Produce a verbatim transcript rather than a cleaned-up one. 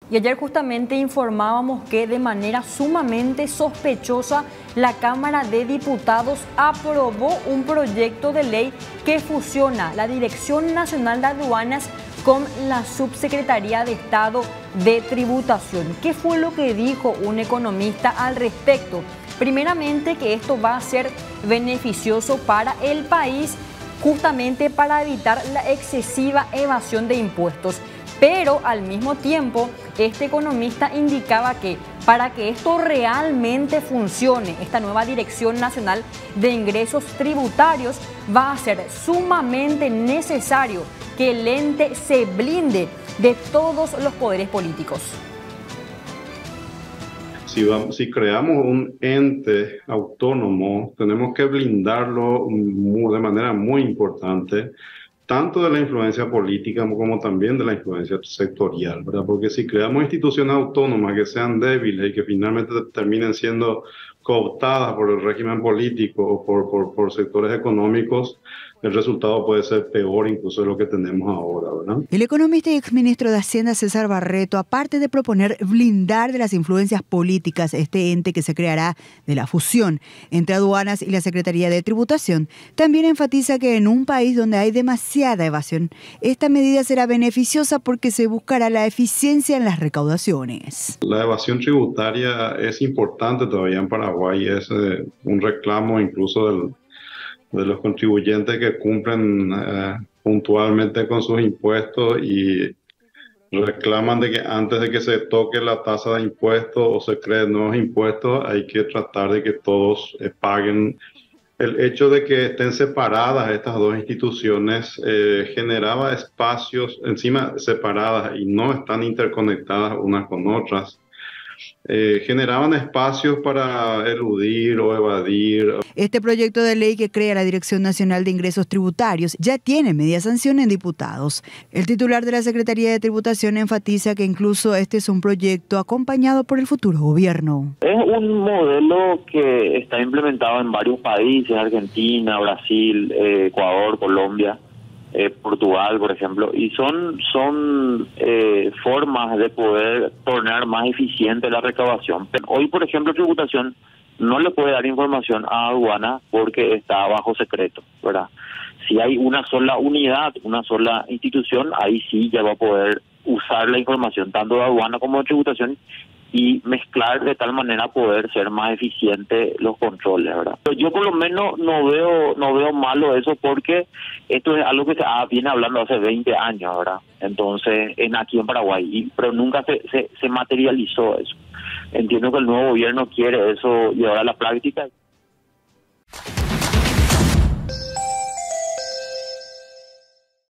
Y ayer justamente informábamos que de manera sumamente sospechosa la Cámara de Diputados aprobó un proyecto de ley que fusiona la Dirección Nacional de Aduanas con la Subsecretaría de Estado de Tributación. ¿Qué fue lo que dijo un economista al respecto? Primeramente, que esto va a ser beneficioso para el país, justamente para evitar la excesiva evasión de impuestos. Pero al mismo tiempo, este economista indicaba que para que esto realmente funcione, esta nueva Dirección Nacional de Ingresos Tributarios, va a ser sumamente necesario que el ente se blinde de todos los poderes políticos. Si, vamos, si creamos un ente autónomo, tenemos que blindarlo muy, de manera muy importante, tanto de la influencia política como también de la influencia sectorial, ¿verdad? Porque si creamos instituciones autónomas que sean débiles y que finalmente terminen siendo cooptadas por el régimen político o por, por, por sectores económicos, el resultado puede ser peor incluso de lo que tenemos ahora, ¿verdad? El economista y exministro de Hacienda César Barreto, aparte de proponer blindar de las influencias políticas este ente que se creará de la fusión entre aduanas y la Secretaría de Tributación, también enfatiza que en un país donde hay demasiada evasión, esta medida será beneficiosa porque se buscará la eficiencia en las recaudaciones. La evasión tributaria es importante todavía en Paraguay, es eh, un reclamo incluso del de los contribuyentes que cumplen eh, puntualmente con sus impuestos y reclaman de que antes de que se toque la tasa de impuestos o se creen nuevos impuestos, hay que tratar de que todos eh, paguen. El hecho de que estén separadas estas dos instituciones eh, generaba espacios encima separadas y no están interconectadas unas con otras. Eh, generaban espacios para eludir o evadir. Este proyecto de ley que crea la Dirección Nacional de Ingresos Tributarios ya tiene media sanción en diputados. El titular de la Secretaría de Tributación enfatiza que incluso este es un proyecto acompañado por el futuro gobierno. Es un modelo que está implementado en varios países, Argentina, Brasil, eh, Ecuador, Colombia. Eh, Portugal, por ejemplo, y son son eh, formas de poder tornar más eficiente la recaudación. Pero hoy, por ejemplo, tributación no le puede dar información a aduana porque está bajo secreto, ¿verdad? Si hay una sola unidad, una sola institución, ahí sí ya va a poder usar la información tanto de aduana como de tributación y mezclar de tal manera poder ser más eficiente los controles, ¿verdad? Yo por lo menos no veo no veo malo eso porque esto es algo que se ah, viene hablando hace veinte años, ¿verdad? Entonces, en aquí en Paraguay, y, pero nunca se, se, se materializó eso. Entiendo que el nuevo gobierno quiere eso llevar a la práctica.